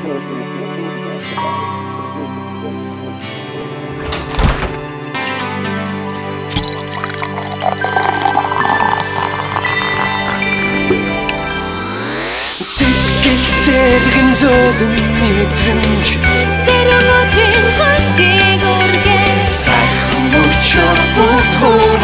Сэргэн зөөлөн мэдрэмж Сэрэн өдрийн гонтыг үргэн сайхан өчөр бүгд